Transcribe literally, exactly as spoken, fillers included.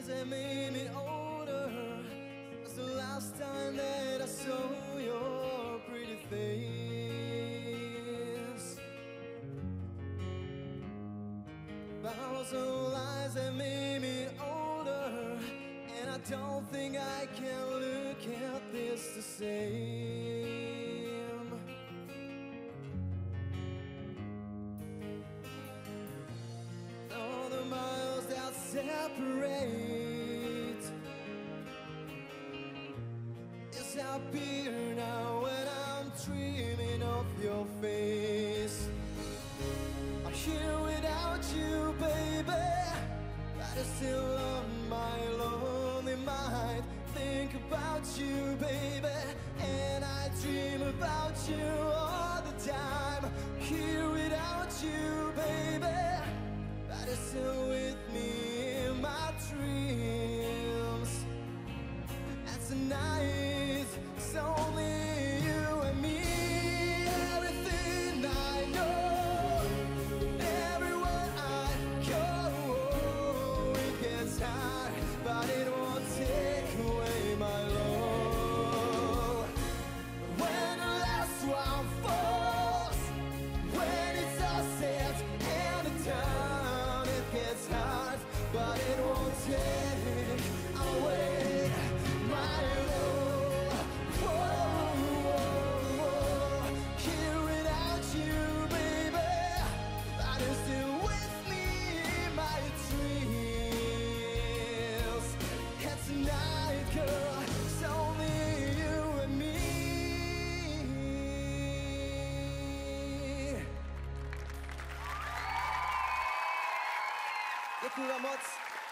lies that made me older. Since the last time that I saw your pretty face. Thousand lies that made me older, and I don't think I can look at this the same. All the miles that separate disappear now when I'm dreaming of your face. I'm here without you, baby, but it's still on my lonely mind. Think about you, baby, and I dream about you all the time. Here without you, baby, but it's still with me in my dreams. And tonight it's only you and me. Everything I know, everywhere I go, it gets hard, but it won't take away my love. When the last one falls, when it's all said and done, it gets hard, but it won't take away my love. Whoa, whoa, whoa. Here without you, baby, but you're still with me in my dreams. And tonight, girl, it's only you and me. Děkuji vám moc.